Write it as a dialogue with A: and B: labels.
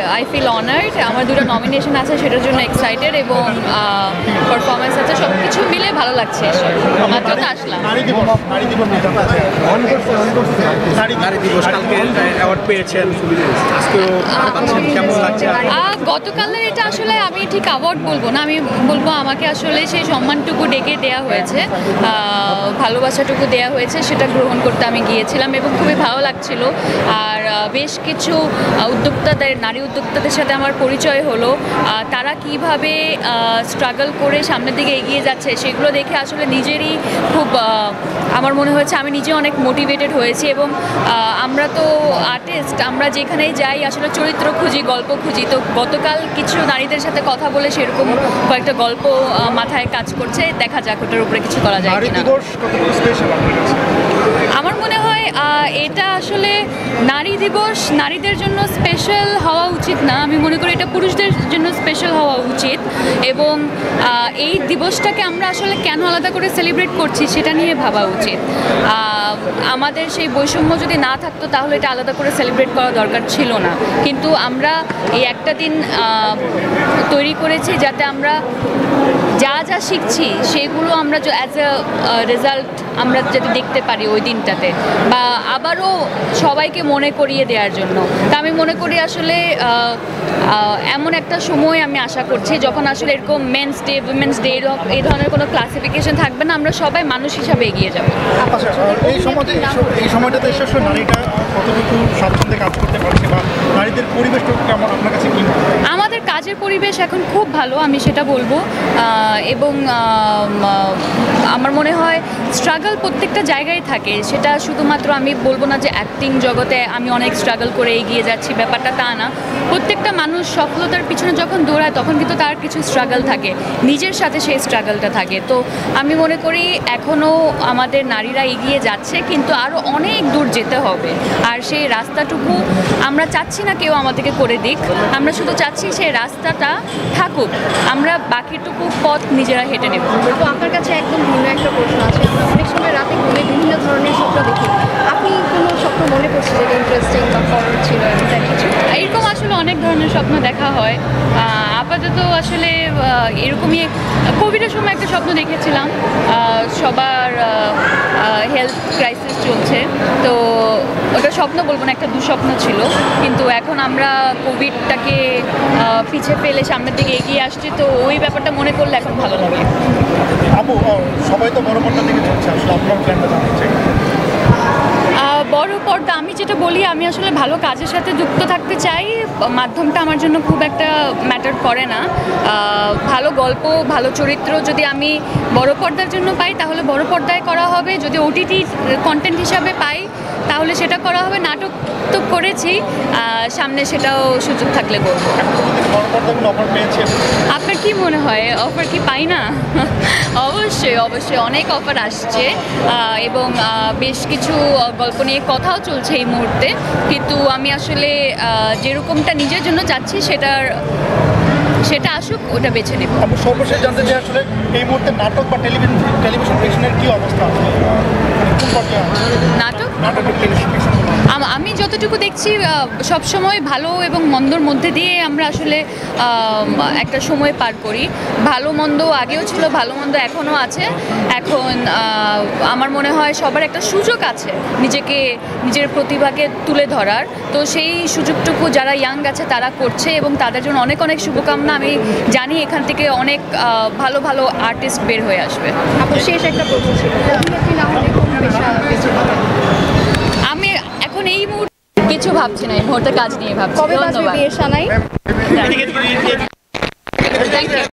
A: I feel honoured. আমার দুটো nomination আছে, সেটার জন্য এক্সাইটেড এবং পারফরমেন্স আছে, সব কিছু মিলে ভালো লাগছে। মাত্র তো আসলাম। গতকালের এটা আসলে আমি ঠিক অ্যাওয়ার্ড বলবো না, আমি বলবো আমাকে আসলে সেই সম্মানটুকু ডেকে দেওয়া হয়েছে, ভালোবাসাটুকু দেওয়া হয়েছে, সেটা গ্রহণ করতে আমি গিয়েছিলাম এবং খুবই ভালো লাগছিল। আর বেশ কিছু নারী উদ্যোক্তাদের সাথে আমার পরিচয় হলো, তারা কিভাবে স্ট্রাগল করে সামনের দিকে এগিয়ে যাচ্ছে সেগুলো দেখে আসলে নিজেরই খুব আমার মনে হয়েছে আমি নিজে অনেক মোটিভেটেড হয়েছি। এবং আমরা তো আর্টিস্ট, আমরা যেখানেই যাই আসলে চরিত্র খুঁজি, গল্প খুঁজি। তো গতকাল কিছু নারীদের সাথে কথা বলে সেরকম কয়েকটা গল্প মাথায় কাজ করছে, দেখা যাক ওটার উপরে কিছু করা যায় কিনা। আমার মনে হয় এটা আসলে নারী দিবস নারীদের জন্য স্পেশাল হওয়া উচিত না, আমি মনে করি এটা পুরুষদের জন্য স্পেশাল হওয়া উচিত। এবং এই দিবসটাকে আমরা আসলে কেন আলাদা করে সেলিব্রেট করছি সেটা নিয়ে ভাবা উচিত। আমাদের সেই বৈষম্য যদি না থাকতো তাহলে এটা আলাদা করে সেলিব্রেট করা দরকার ছিল না, কিন্তু আমরা এই একটা দিন তৈরি করেছি যাতে আমরা যা যা শিখছি সেগুলো আমরা অ্যাজ আ রেজাল্ট আমরা যাতে দেখতে পারি ওই দিনটাতে, বা আবারও সবাইকে মনে করিয়ে দেওয়ার জন্য। তা আমি মনে করি আসলে এমন একটা সময় আমি আশা করছি যখন আসলে এরকম মেন্স ডে, উইমেন্স ডে এই ধরনের কোনো ক্লাসিফিকেশন থাকবে না, আমরা সবাই মানুষ হিসাবে এগিয়ে যাবো।
B: এই সময়টাতে এসে নারীটা কতটুকু স্বাচ্ছন্দ্যে কাজ করতে পারছে বা নারীদের পরিবেশটা কেমন আপনার কাছে কি?
A: আমাদের কাজের পরিবেশ এখন খুব ভালো, আমি সেটা বলবো। এবং আমার মনে হয় স্ট্রাগল প্রত্যেকটা জায়গায় থাকে, সেটা শুধুমাত্র আমি বলবো না যে অ্যাক্টিং জগতে আমি অনেক স্ট্রাগল করে এগিয়ে যাচ্ছি, ব্যাপারটা তা না। প্রত্যেকটা মানুষ সফলতার পিছনে যখন দৌড়ায় তখন কিন্তু তার কিছু স্ট্রাগল থাকে, নিজের সাথে সেই স্ট্রাগলটা থাকে। তো আমি মনে করি এখনও আমাদের নারীরা এগিয়ে যাচ্ছে, কিন্তু আরও অনেক দূর যেতে হবে। আর সেই রাস্তাটুকু আমরা চাচ্ছি না কেউ আমাদেরকে করে দিক, আমরা শুধু চাচ্ছি সেই রাস্তাটা থাকুক, আমরা বাকিটুকু পথ নিজেরা হেঁটে নেব।
C: তো আপনার কাছে একদম ভিন্ন একটা প্রশ্ন আছে। আমরা অনেক সময় রাতে ঘুরে বিভিন্ন ধরনের স্বপ্ন দেখি, আপনি কোনো স্বপ্ন মনে করছেন যেটা ইন্টারেস্টিং বা হরর ছিল এরকম কিছু?
A: এরকম আসলে অনেক ধরনের স্বপ্ন দেখা হয়। আপাতত আসলে এরকমই কোভিডের সময় একটা স্বপ্ন দেখেছিলাম, সবার হেলথ ক্রাইসিস চলছে, তো ওটা স্বপ্ন বলবো না, একটা দুঃস্বপ্ন ছিল। কিন্তু এখন আমরা কোভিডটাকে পিছিয়ে ফেলে সামনের দিকে এগিয়ে আসছি, তো ওই ব্যাপারটা মনে করলে এখন ভালো লাগে।
B: সবাই তো বড় পর্দা দিকে চলছে, আসলে আপনার প্ল্যানটা জানতে চাই।
A: বড় পর্দা আমি যেটা বলি, আমি আসলে ভালো কাজের সাথে যুক্ত থাকতে চাই, মাধ্যমটা আমার জন্য খুব একটা ম্যাটার করে না। ভালো গল্প, ভালো চরিত্র যদি আমি বড় পর্দার জন্য পাই তাহলে বড় পর্দায় করা হবে, যদি ওটিটি কন্টেন্ট হিসাবে পাই তাহলে সেটা করা হবে। নাটক তো করেছি, সামনে সেটাও সুযোগ থাকলে করব। আপনার কি মনে হয় অফার কি পাই না? অবশ্যই অবশ্যই অনেক অফার আসছে এবং বেশ কিছু গল্প নিয়ে কথাও চলছে এই মুহূর্তে, কিন্তু আমি আসলে যেরকমটা নিজের জন্য চাচ্ছি সেটা আসুক, ওটা বেছে নেব।
B: সর্বশেষ জানতে চাই আসলে এই মুহূর্তে নাটক বা টেলিভিশন ফিকশনের কি অবস্থা?
A: নাটক আমি যতটুকু দেখছি সবসময় ভালো এবং মন্দর মধ্যে দিয়ে আমরা আসলে একটা সময় পার করি। ভালো মন্দ আগেও ছিল, ভালো মন্দ এখনও আছে। এখন আমার মনে হয় সবার একটা সুযোগ আছে নিজের প্রতিভাকে তুলে ধরার, তো সেই সুযোগটুকু যারা ইয়াং আছে তারা করছে এবং তাদের জন্য অনেক অনেক শুভকামনা। আমি জানি এখান থেকে অনেক ভালো ভালো আর্টিস্ট বের হয়ে আসবে।
C: আপনার শেষ একটা প্রশ্ন ছিল,
A: আমি এখন এই মুহূর্তে কিছু ভাবছি না, এই মুহূর্তে কাজ নিয়ে ভাবছি।
C: ধন্যবাদ।